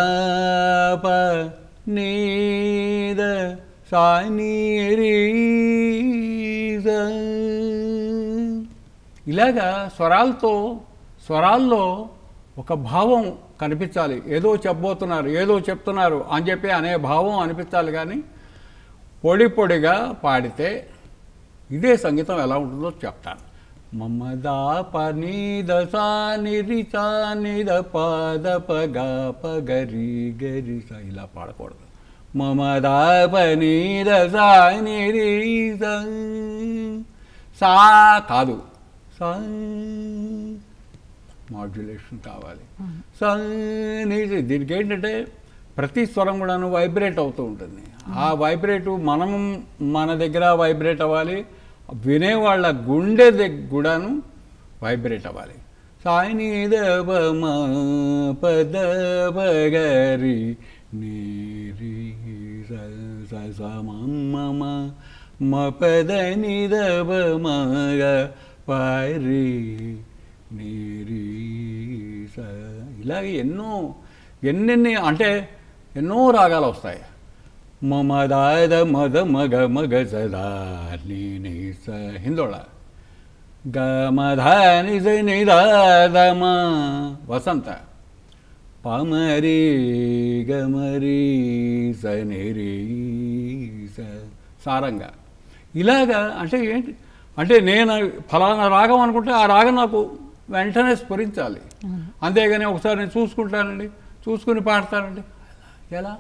నీద సా నీ రి స. ఇలాగా స్వరాలతో స్వరాల్లో ఒక భావం కనిపించాలి. ఏదో చెప్పబోతున్నారు, ఏదో చెప్తున్నారు అని చెప్పి అనే భావం అనిపించాలి. కానీ పొడి పొడిగా పాడితే ఇదే సంగీతం ఎలా ఉంటుందో చెప్తాను. మమదా పని దసా నిరిసా నిద పాద పగ పగరి గరి స. ఇలా పాడకూడదు. మమదా పని దసా నిరిస సా కాదు, సా మాడ్యులేషన్ కావాలి. సా దీనికి ఏంటంటే ప్రతి స్వరం కూడాను వైబ్రేట్ అవుతూ ఉంటుంది. ఆ వైబ్రేటు మనం మన దగ్గర వైబ్రేట్ అవ్వాలి, వినేవాళ్ళ గుండె దగ్గర కూడాను వైబ్రేట్ అవ్వాలి. సాయిని దబ మ పద పగరి నీరి స మమ్మ మ పద ని దబ మగ పరి నీరి స. ఇలాగే ఎన్నో ఎన్నెన్ని అంటే ఎన్నో రాగాలు వస్తాయి. మమదాద మద మగ మగ సదా నీ నీ స హిందోళ గ మధ ని స ని ద మ వసంత పమరి గమరి స ని రి స సారంగ. ఇలాగా అంటే ఏంటి అంటే నేను ఫలానా రాగం అనుకుంటే ఆ రాగం నాకు వెంటనే స్ఫురించాలి. అంతేగాని ఒకసారి నేను చూసుకుంటానండి, చూసుకుని పాడతానండి. ఎలా?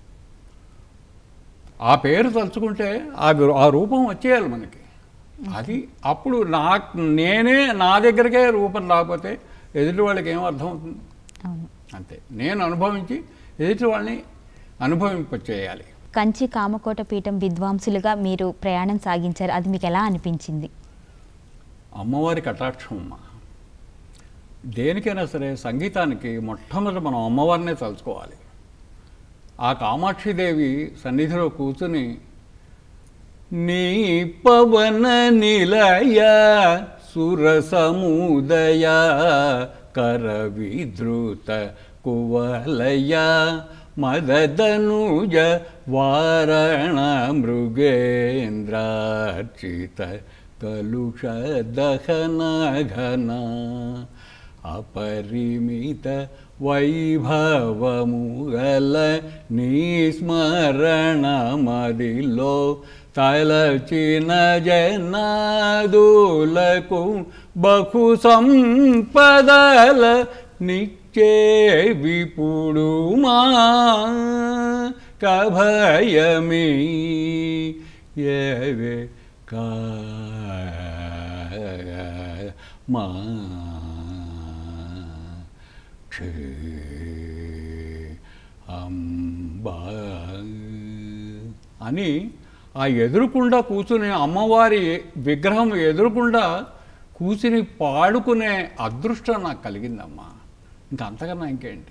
ఆ పేరు తలుచుకుంటే ఆ ఆ రూపం వచ్చేయాలి మనకి. అది అప్పుడు నాకు నేనే నా దగ్గరకే రూపం రాకపోతే ఎదుటి వాళ్ళకి ఏం అర్థం అవుతుంది? అంతే. నేను అనుభవించి ఎదుటి వాళ్ళని అనుభవింపచేయాలి. కంచి కామకోట పీఠం విద్వాంసులుగా మీరు ప్రయాణం సాగించారు. అది మీకు ఎలా అనిపించింది? అమ్మవారి కటాక్షం అమ్మ. దేనికైనా సరే సంగీతానికి మొట్టమొదటి మనం అమ్మవారినే తలుచుకోవాలి. ఆ కామాక్షిదేవి సన్నిధిలో కూర్చుని నీ పవన నిలయ సురసముదయ కర విద్రుత కువలయ మదదనుజ వారణ మృగేంద్రార్చిత కలుష దహన ఘన అపరిమిత వైభవముగల నిస్మరణ మదిలో తలచిన జనాదులకు బహు సంపదల నిచ్చే విపుడు మా కభయమి ఏవే కా మా అంబా అని ఆ ఎదురుకుండా కూర్చుని అమ్మవారి విగ్రహం ఎదురుకుండా కూర్చుని పాడుకునే అదృష్టం నాకు కలిగిందమ్మా. ఇంకా అంతకన్నా ఇంకేంటి.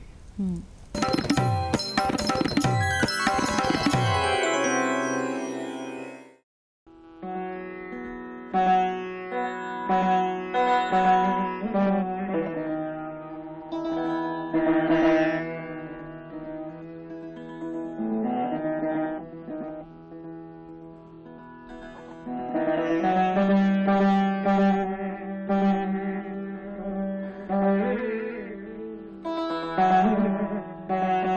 Thank you.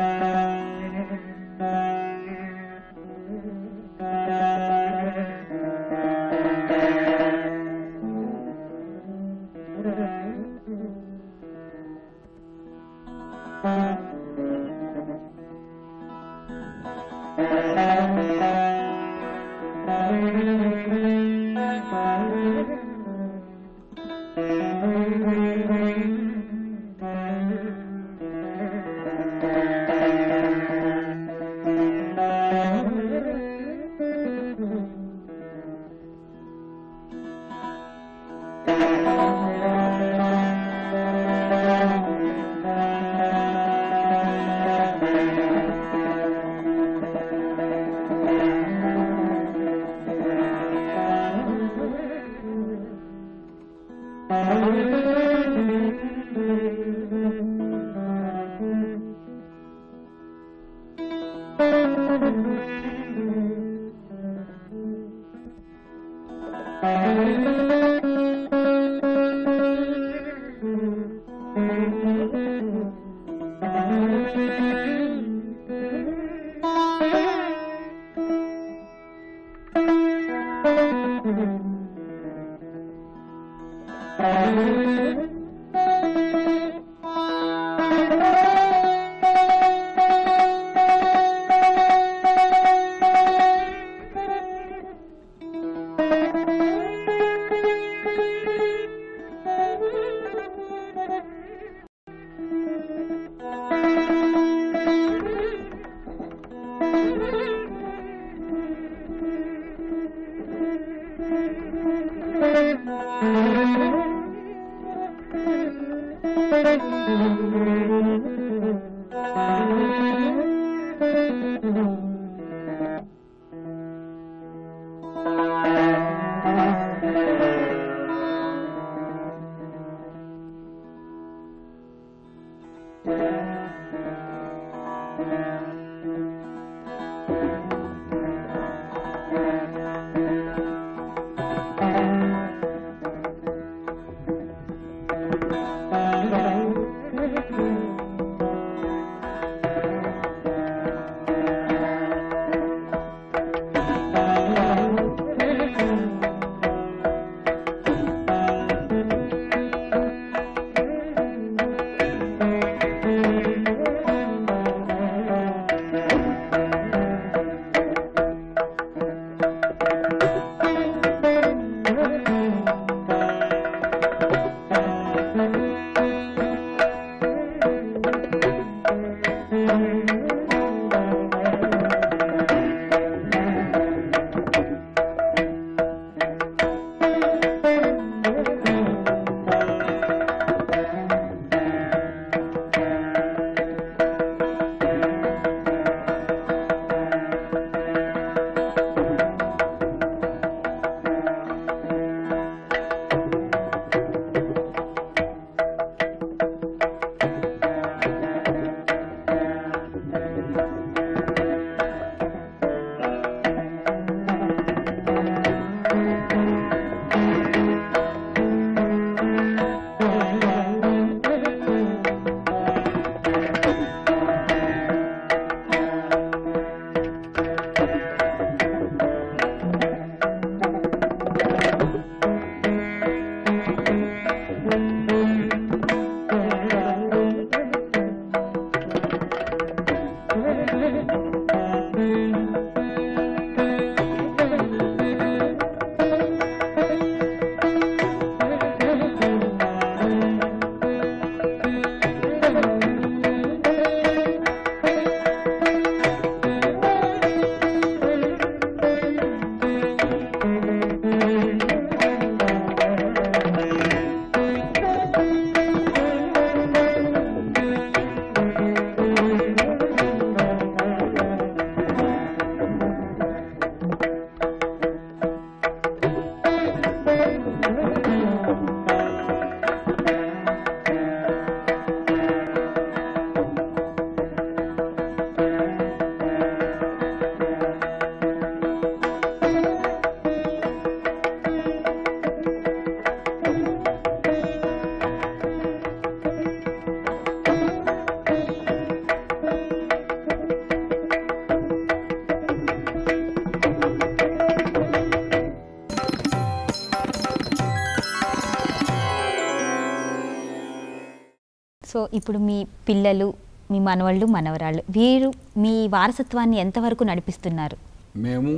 సో ఇప్పుడు మీ పిల్లలు, మీ మనవళ్ళు, మనవరాళ్ళు వీరు మీ వారసత్వాన్ని ఎంతవరకు నడిపిస్తున్నారు? మేము,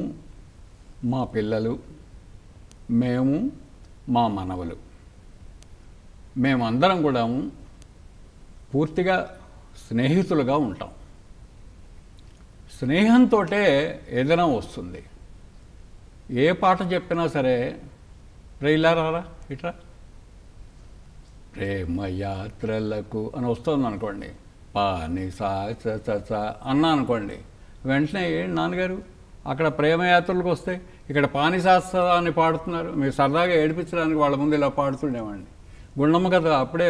మా పిల్లలు, మేము, మా మనవలు, మేమందరం కూడా పూర్తిగా స్నేహితులుగా ఉంటాం. స్నేహంతో ఏదైనా వస్తుంది. ఏ పాట చెప్పినా సరే, రే ఇలా రారా ఇట్రా, ప్రేమయాత్రలకు అని వస్తుంది అనుకోండి, పాని సా చ అన్నా అనుకోండి, వెంటనే ఏంటి నాన్నగారు అక్కడ ప్రేమయాత్రలకు వస్తే ఇక్కడ పానిశాస్త్ర అని పాడుతున్నారు, మీరు సరదాగా ఏడిపించడానికి వాళ్ళ ముందు ఇలా పాడుతుండేవాడిని. గుండమ్మ కథ అప్పుడే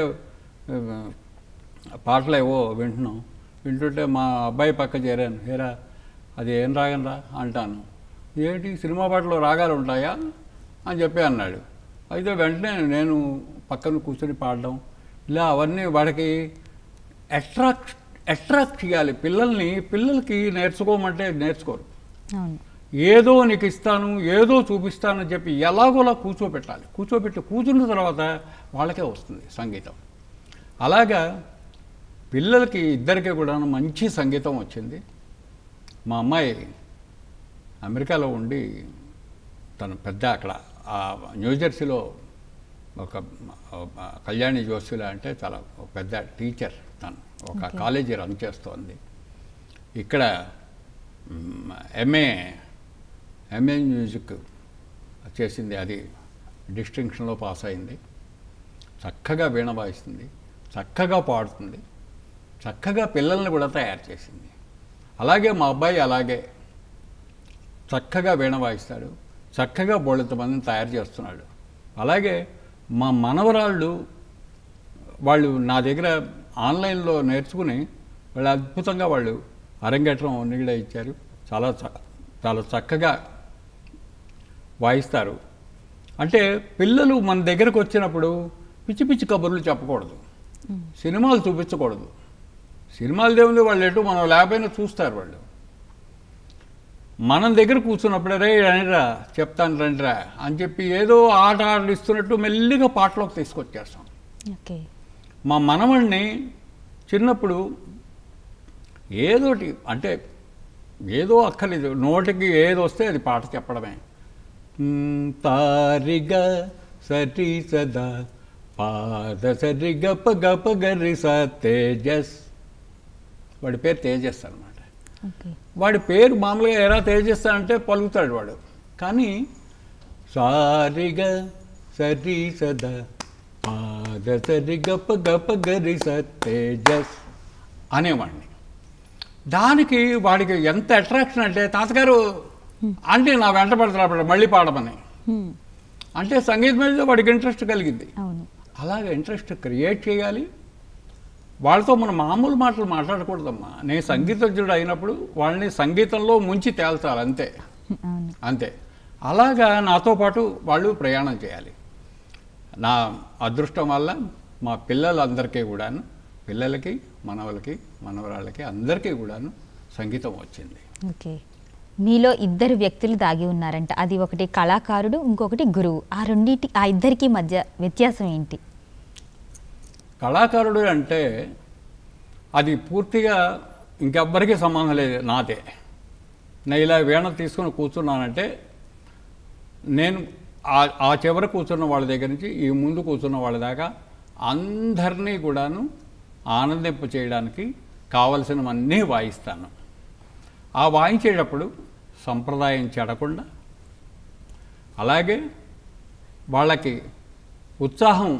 పాటలేవో వింటున్నాం. వింటుంటే మా అబ్బాయి పక్క చేరాను, ఏరా అది ఏం రాగనరా అంటాను. ఏంటి సినిమా పాటలో రాగాలు ఉంటాయా? అని చెప్పి అన్నాడు. అయితే వెంటనే నేను పక్కన కూర్చొని పాడడం ఇలా అవన్నీ వాడికి అట్రాక్ట్ అట్రాక్ట్ చేయాలి పిల్లల్ని. పిల్లలకి నేర్చుకోమంటే నేర్చుకోరు. అవును. ఏదో నీకు ఇస్తాను, ఏదో చూపిస్తానని చెప్పి ఎలాగోలా కూర్చోబెట్టాలి. కూర్చోబెట్టి కూర్చున్న తర్వాత వాళ్ళకే వస్తుంది సంగీతం. అలాగా పిల్లలకి ఇద్దరికీ కూడా మంచి సంగీతం వచ్చింది. మా అమ్మాయి అమెరికాలో ఉండి తను పెద్ద అక్కడ న్యూజెర్సీలో ఒక కళ్యాణి జోషుల అంటే చాలా పెద్ద టీచర్. తను ఒక కాలేజీ రన్ చేస్తోంది. ఇక్కడ ఎంఏ ఎంఏ మ్యూజిక్ చేసింది. అది డిస్టింక్షన్లో పాస్ అయింది. చక్కగా వీణ వాయిస్తుంది, చక్కగా పాడుతుంది, చక్కగా పిల్లల్ని కూడా తయారు చేసింది. అలాగే మా అబ్బాయి అలాగే చక్కగా వీణ వాయిస్తాడు, చక్కగా బోళ్ళంత మందిని తయారు చేస్తున్నాడు. అలాగే మా మనవరాళ్ళు వాళ్ళు నా దగ్గర ఆన్లైన్లో నేర్చుకుని వాళ్ళు అద్భుతంగా వాళ్ళు అరంగేట్రం అన్ని కూడా ఇచ్చారు. చాలా చాలా చక్కగా వాయిస్తారు. అంటే పిల్లలు మన దగ్గరకు వచ్చినప్పుడు పిచ్చి పిచ్చి కబుర్లు చెప్పకూడదు, సినిమాలు చూపించకూడదు. సినిమాలు దేవుంది వాళ్ళు ఎటు మనం లేకపోయినా చూస్తారు. వాళ్ళు మనం దగ్గర కూర్చున్నప్పుడే రే రండిరా చెప్తాను రండిరా అని చెప్పి ఏదో ఆట ఆడిస్తున్నట్టు మెల్లిగా పాటలోకి తీసుకొచ్చేస్తాం. ఓకే. మా మనవడిని చిన్నప్పుడు ఏదోటి అంటే ఏదో అక్కర్లేదు, నోటికి ఏది వస్తే అది పాట చెప్పడమే. తారిగా సరి సదా పాద సరి గప గప గరి స తేజస్. వాడి పేరు తేజస్ అనమాట. వాడి పేరు మామూలుగా ఎలా తేజస్తా పలుకుతాడు వాడు. కానీ సారిగా సరి సదా పాద సరి గప గప గరి స తేజస్ అనేవాడిని. దానికి వాడికి ఎంత అట్రాక్షన్ అంటే తాతగారు అంటే నా వెంట పడతాడు మళ్ళీ పాడమని. అంటే సంగీతం మీద వాడికి ఇంట్రెస్ట్ కలిగింది. అలాగే ఇంట్రెస్ట్ క్రియేట్ చేయాలి. వాళ్ళతో మనం మామూలు మాటలు మాట్లాడకూడదమ్మా. నేను సంగీతజ్ఞుడు అయినప్పుడు వాళ్ళని సంగీతంలో ముంచి తేల్చాలి, అంతే అంతే. అలాగా నాతో పాటు వాళ్ళు ప్రయాణం చేయాలి. నా అదృష్టం వల్ల మా పిల్లలందరికీ కూడాను, పిల్లలకి మనవలకి మనవరాళ్ళకి అందరికీ కూడాను సంగీతం వచ్చింది. ఓకే. మీలో ఇద్దరు వ్యక్తులు దాగి ఉన్నారంట. అది ఒకటి కళాకారుడు, ఇంకొకటి గురువు. ఆ రెండింటి ఆ ఇద్దరికి మధ్య వ్యత్యాసం ఏంటి? కళాకారుడు అంటే అది పూర్తిగా ఇంకెవ్వరికీ సంబంధం లేదు, నాదే. నేను ఇలా వీణ తీసుకుని కూర్చున్నానంటే నేను ఆ చివర కూర్చున్న వాళ్ళ దగ్గర నుంచి ఈ ముందు కూర్చున్న వాళ్ళ దాకా అందరినీ కూడాను ఆనందింప చేయడానికి కావలసినవన్నీ వాయిస్తాను. ఆ వాయించేటప్పుడు సంప్రదాయం చెడకుండా, అలాగే వాళ్ళకి ఉత్సాహం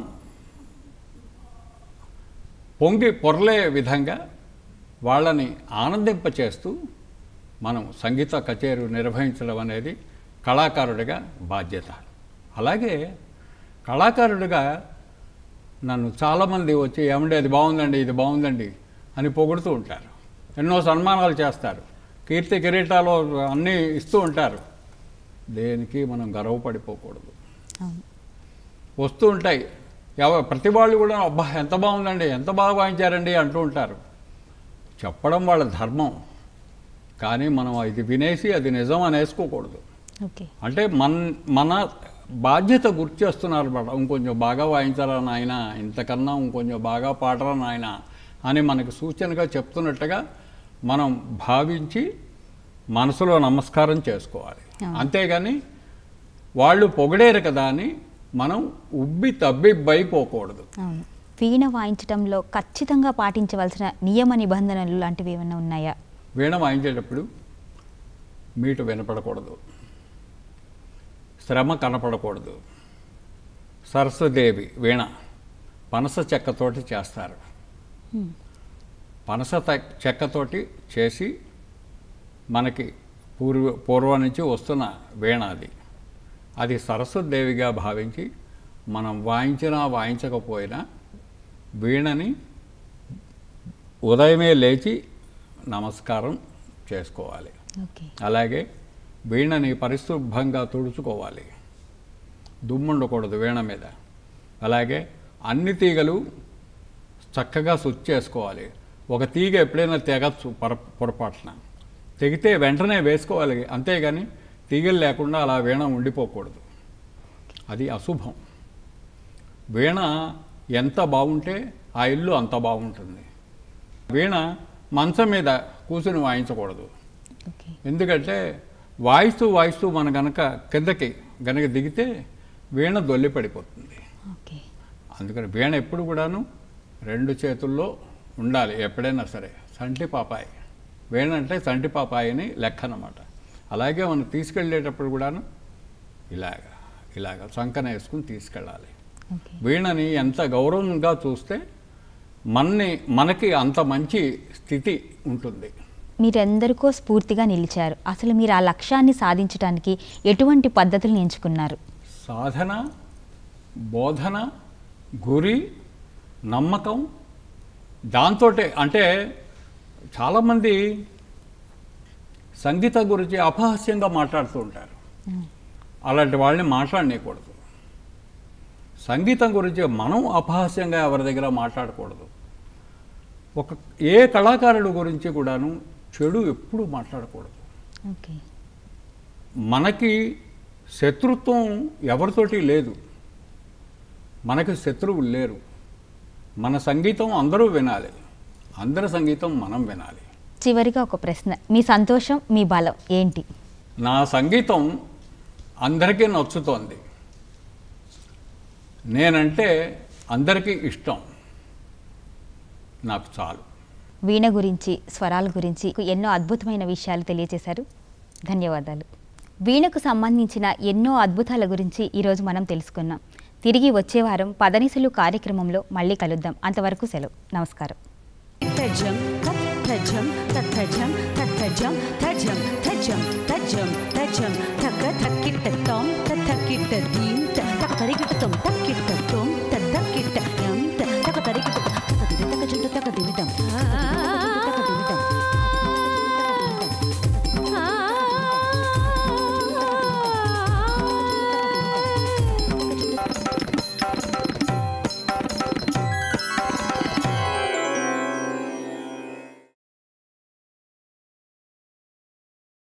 పొంగి పొరలే విధంగా వాళ్ళని ఆనందింపచేస్తూ మనం సంగీత కచేరీ నిర్వహించడం అనేది కళాకారుడిగా బాధ్యత. అలాగే కళాకారుడిగా నన్ను చాలామంది వచ్చి ఏమంటే అది బాగుందండి, ఇది బాగుందండి అని పొగుడుతూ ఉంటారు. ఎన్నో సన్మానాలు చేస్తారు, కీర్తి కిరీటాలు అన్నీ ఇస్తూ ఉంటారు. దేనికి మనం గర్వపడిపోకూడదు. వస్తూ ఉంటాయి ఎవ ప్రతి వాళ్ళు కూడా అబ్బా ఎంత బాగుందండి, ఎంత బాగా వాయించారండి అంటూ ఉంటారు. చెప్పడం వాళ్ళ ధర్మం, కానీ మనం ఇది వినేసి అది నిజం అనేసుకోకూడదు. అంటే మన మన బాధ్యత గుర్తు చేస్తున్నారు అన్నమాట. ఇంకొంచెం బాగా వాయించారా నాయన, ఇంతకన్నా ఇంకొంచెం బాగా పాడరా నాయన అని మనకు సూచనగా చెప్తున్నట్టుగా మనం భావించి మనసులో నమస్కారం చేసుకోవాలి. అంతేగాని వాళ్ళు పొగిడేరు కదా అని మనం ఉబ్బి తబ్బిబ్బైపోకూడదు. వీణ వాయించడంలో ఖచ్చితంగా పాటించవలసిన నియమ నిబంధనలు లాంటివి ఏమైనా ఉన్నాయా? వీణ వాయించేటప్పుడు మీటు వినపడకూడదు, శ్రమ కనపడకూడదు. సరస్వదేవి వీణ పనస చెక్కతోటి చేస్తారు. పనస చెక్కతోటి చేసి మనకి పూర్వ పూర్వం నుంచి వస్తున్న వీణ అది. అది సరస్వదేవిగా భావించి మనం వాయించినా వాయించకపోయినా వీణని ఉదయమే లేచి నమస్కారం చేసుకోవాలి. అలాగే వీణని పరిశుభ్రంగా తుడుచుకోవాలి. దుమ్ము ఉండకూడదు వీణ మీద. అలాగే అన్ని తీగలు చక్కగా స్విచ్ చేసుకోవాలి. ఒక తీగ ఎప్పుడైనా తెగచ్చు పొర పొరపాటున తెగితే వెంటనే వేసుకోవాలి, అంతేగాని తీగలు లేకుండా అలా వీణ ఉండిపోకూడదు, అది అశుభం. వీణ ఎంత బాగుంటే ఆ ఇల్లు అంత బాగుంటుంది. వీణ మంచం మీద కూర్చుని వాయించకూడదు, ఎందుకంటే వాయిస్తూ వాయిస్తూ మన గనక కిందకి గనక దిగితే వీణ దొల్లి పడిపోతుంది. అందుకని వీణ ఎప్పుడు కూడాను రెండు చేతుల్లో ఉండాలి ఎప్పుడైనా సరే. సంటి పాపాయి వీణ అంటే సంటి పాపాయి అని లెక్క అన్నమాట. అలాగే మనం తీసుకెళ్ళేటప్పుడు కూడాను ఇలాగ ఇలాగ సంకన వేసుకుని తీసుకెళ్ళాలి. వీణని ఎంత గౌరవంగా చూస్తే మనని మనకి అంత మంచి స్థితి ఉంటుంది. మీరెందరికో స్ఫూర్తిగా నిలిచారు. అసలు మీరు ఆ లక్ష్యాన్ని సాధించడానికి ఎటువంటి పద్ధతులను ఎంచుకున్నారు? సాధన, బోధన, గురి, నమ్మకం, దాంతో అంటే చాలామంది సంగీతం గురించి అపహాస్యంగా మాట్లాడుతూ ఉంటారు. అలాంటి వాళ్ళని మాట్లాడనేకూడదు. సంగీతం గురించి మనం అపహాస్యంగా ఎవరి దగ్గర మాట్లాడకూడదు. ఒక ఏ కళాకారుడు గురించి కూడాను చెడు ఎప్పుడు మాట్లాడకూడదు. మనకి శత్రుత్వం ఎవరితోటి లేదు, మనకి శత్రువులు లేరు. మన సంగీతం అందరూ వినాలి, అందరి సంగీతం మనం వినాలి. చివరిగా ఒక ప్రశ్న, మీ సంతోషం, మీ బలం ఏంటి? నా సంగీతం అందరికీ నచ్చుతోంది, నేనంటే అందరికీ ఇష్టం, నాకు చాలు. వీణ గురించి, స్వరాల గురించి ఎన్నో అద్భుతమైన విషయాలు తెలియజేశారు. ధన్యవాదాలు. వీణకు సంబంధించిన ఎన్నో అద్భుతాల గురించి ఈరోజు మనం తెలుసుకున్నాం. తిరిగి వచ్చే వారం పదనిసలు కార్యక్రమంలో మళ్ళీ కలుద్దాం. అంతవరకు సెలవు. నమస్కారం. తజ్జం తజ్జం తజ్జం తజ్జం తజ్జం తజ్జం తజ్జం తజ్జం తక్క తక్కిట్ట తోం తక్కిట్ట దీం తక్క తరిగిట్ట తోం తక్కిట్ట తోం తక్కిట్ట యం తక్క తరిగిట్ట తక్క దిన తక్క జంట తక్క దిమిటం